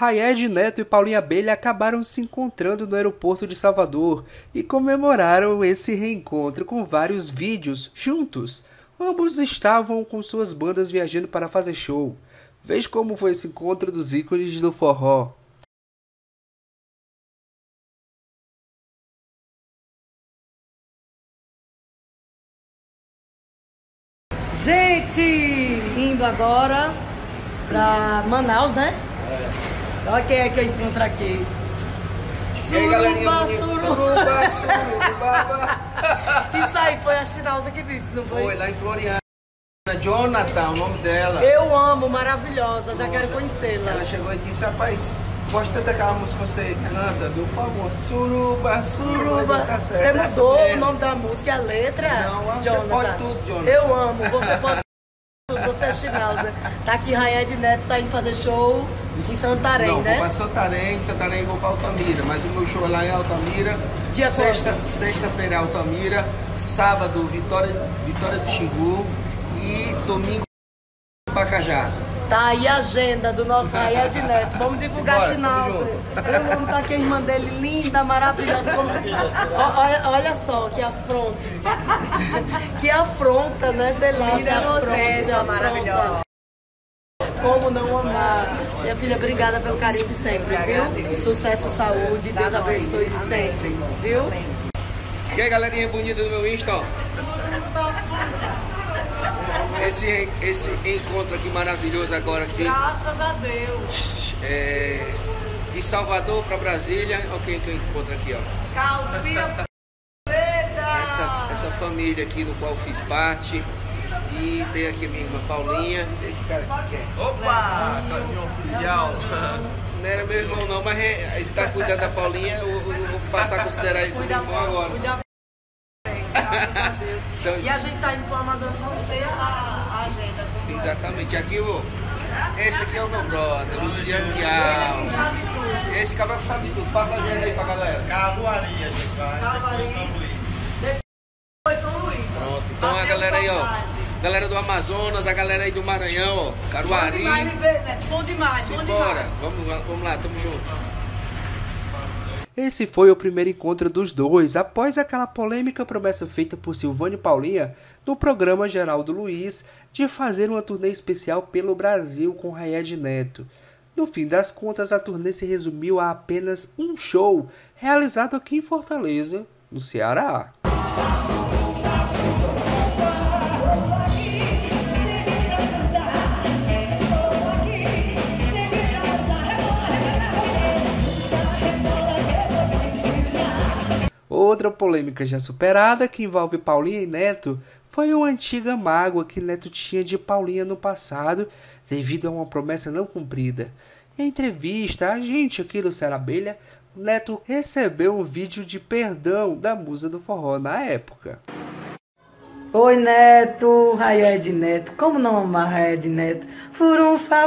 Rayed Neto e Paulinha Abelha acabaram se encontrando no aeroporto de Salvador e comemoraram esse reencontro com vários vídeos juntos. Ambos estavam com suas bandas viajando para fazer show. Veja como foi esse encontro dos ícones do forró. Gente, indo agora pra Manaus, né? Olha quem é que eu encontro aqui. Suruba, suruba. Isso aí foi a Chinalza que disse, não foi? Foi lá em Floriana. Jonathan, o nome dela. Eu amo, maravilhosa, já quero conhecê-la. Ela chegou e disse, rapaz, gosto tanto daquela música que você canta, do favor, suruba, suruba. Tá certo, você mudou o nome da música, a letra? Não, Jonathan. você pode tudo, Jonathan. Eu amo, você pode tudo, você é Chinalza. Tá aqui Rayed Neto, tá indo fazer show em Santarém, não, né? Vou pra Santarém vou pra Altamira, mas o meu show é lá em Altamira. Dia Sexta-feira Altamira, sábado Vitória do Xingu e domingo Pacajá. Tá aí a agenda do nosso Rayed Neto. Vamos divulgar a Chinalza. Eu amo, tá aqui a irmã dele, linda, maravilhosa. Olha só, que afronta. Que afronta, né? Sei lá, linda você, maravilhosa. Como não amar? Minha filha, obrigada pelo carinho de sempre, viu? Sucesso, saúde, Deus abençoe sempre, viu? E aí, galerinha bonita do meu Insta, ó. Esse encontro aqui maravilhoso agora aqui. Graças a Deus. De Salvador para Brasília. Olha quem que eu encontro aqui, ó. Calcinha preta. Essa família aqui no qual fiz parte. E tem aqui minha irmã Paulinha. Esse cara aqui é. Opa! Caminhão oficial. Não era meu irmão não, mas ele tá cuidando da Paulinha. Eu vou passar a considerar ele como irmão agora. Cuida bem, graças a Deus. Então, e a gente tá indo pro Amazonas, vamos ser a agenda. Exatamente. Aqui, esse aqui é o meu brother, Luciano Tial. Esse cabelo sabe tudo. Passa a agenda aí pra galera. Caruarí, a gente vai. Depois São Luís. Depois São Luís. Pronto. Então a galera aí, ó. Galera do Amazonas, a galera aí do Maranhão, ó. Caruarí. Bom demais, Neto. Bom demais, bom Simbora. demais. Vamos lá, tamo junto. Esse foi o primeiro encontro dos dois, após aquela polêmica promessa feita por Silvânia e Paulinha no programa Geraldo Luiz de fazer uma turnê especial pelo Brasil com Rayed Neto. No fim das contas, a turnê se resumiu a apenas um show realizado aqui em Fortaleza, no Ceará. Outra polêmica já superada, que envolve Paulinha e Neto, foi uma antiga mágoa que Neto tinha de Paulinha no passado, devido a uma promessa não cumprida. Em entrevista a gente aqui do Ceará Abelha, Neto recebeu um vídeo de perdão da musa do forró na época. Oi, Neto, Rayed Neto, como não amar Rayed Neto? Furunfa,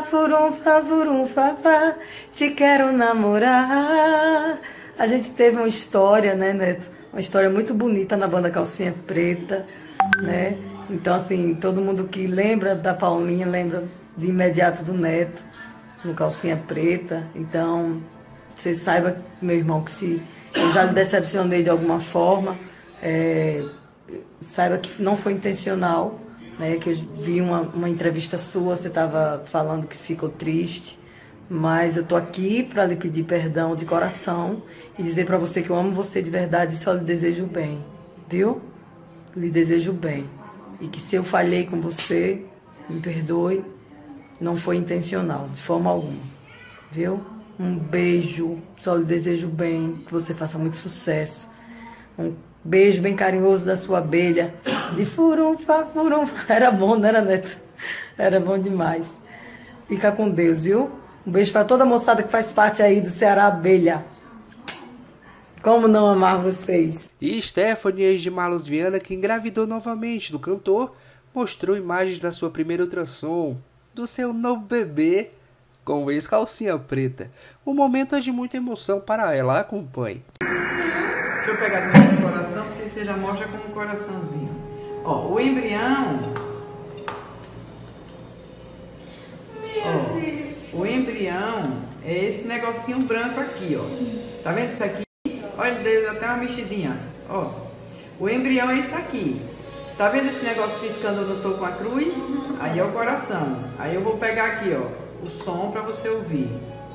te quero namorar. A gente teve uma história, né, Neto? Uma história muito bonita na banda Calcinha Preta, né? Então, assim, todo mundo que lembra da Paulinha lembra de imediato do Neto, no Calcinha Preta. Então, você saiba, meu irmão, que se eu já lhe decepcionei de alguma forma, saiba que não foi intencional, né? Que eu vi uma entrevista sua, você estava falando que ficou triste. Mas eu tô aqui para lhe pedir perdão de coração e dizer para você que eu amo você de verdade e só lhe desejo bem, viu? Lhe desejo bem. E que se eu falhei com você, me perdoe, não foi intencional, de forma alguma, viu? Um beijo, só lhe desejo bem, que você faça muito sucesso. Um beijo bem carinhoso da sua abelha, de furunfa. Era bom, não era, Neto? Era bom demais. Fica com Deus, viu? Um beijo para toda a moçada que faz parte aí do Ceará Abelha. Como não amar vocês? E Stephanie, ex de Marlos Viana, que engravidou novamente do cantor, mostrou imagens da sua primeira ultrassom, do seu novo bebê, com o ex-Calcinha Preta. O momento é de muita emoção para ela. Acompanhe. Deixa eu pegar do meu coração, porque você já mostra como um coraçãozinho. Ó, o embrião... O embrião, é esse negocinho branco aqui, ó. Tá vendo isso aqui? Olha, ele deu até uma mexidinha, ó. O embrião é isso aqui. Tá vendo esse negócio piscando no topo com a cruz? Aí é o coração. Aí eu vou pegar aqui, ó, o som para você ouvir.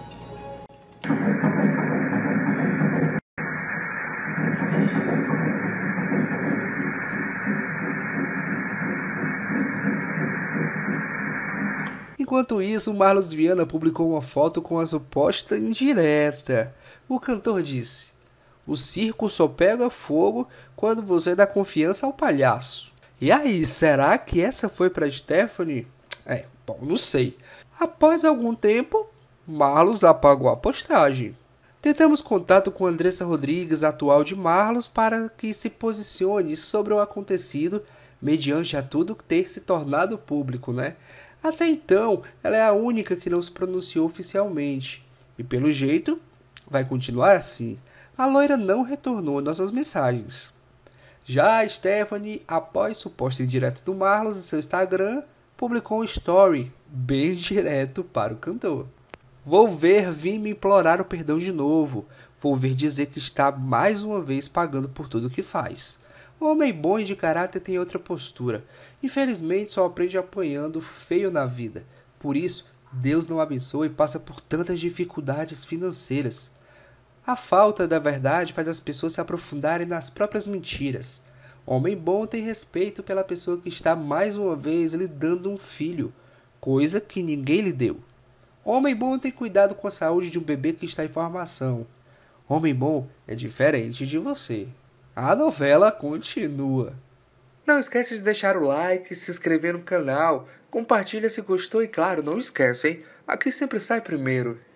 Enquanto isso, Marlos Viana publicou uma foto com a suposta indireta. O cantor disse: "O circo só pega fogo quando você dá confiança ao palhaço." E aí, será que essa foi para Stephanie? Bom, não sei. Após algum tempo, Marlos apagou a postagem. Tentamos contato com Andressa Rodrigues, atual de Marlos, para que se posicione sobre o acontecido, mediante a tudo ter se tornado público, né? Até então, ela é a única que não se pronunciou oficialmente. E pelo jeito, vai continuar assim. A loira não retornou nossas mensagens. Já a Stephanie, após suposto indireto do Marlos em seu Instagram, publicou um story bem direto para o cantor. "Vou ver vir me implorar o perdão de novo. Vou ver dizer que está mais uma vez pagando por tudo que faz. O homem bom e de caráter tem outra postura. Infelizmente só aprende apanhando feio na vida. Por isso, Deus não abençoa e passa por tantas dificuldades financeiras. A falta da verdade faz as pessoas se aprofundarem nas próprias mentiras. Homem bom tem respeito pela pessoa que está mais uma vez lhe dando um filho, coisa que ninguém lhe deu. Homem bom tem cuidado com a saúde de um bebê que está em formação. Homem bom é diferente de você." A novela continua. Não esquece de deixar o like, se inscrever no canal, compartilha se gostou e claro, não esquece, hein? Aqui sempre sai primeiro.